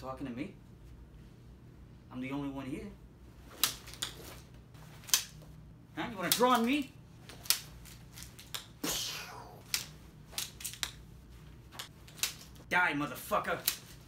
talking to me? I'm the only one here. Huh? You wanna draw on me? Die, motherfucker!